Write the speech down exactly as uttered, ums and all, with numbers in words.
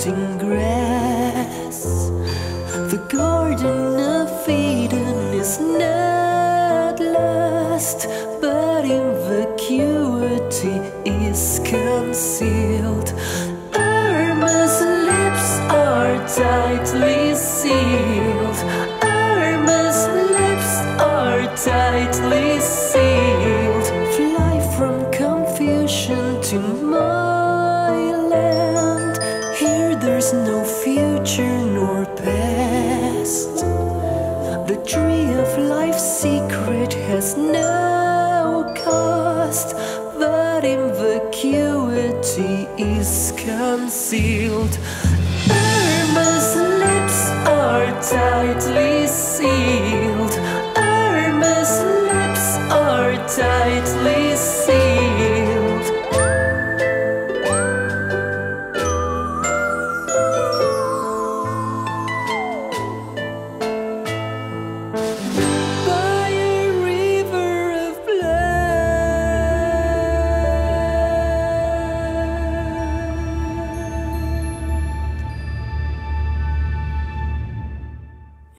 eating grass. The Garden of Eden is not lost, but in vacuity is concealed. Irma's lips are tightly sealed. Irma's lips are tightly sealed. Fly from confusion to my land. Here there's no future nor past. The tree of life's secret has no cost, but in vacuity is concealed. Irma's lips are tightly sealed. Irma's lips are tightly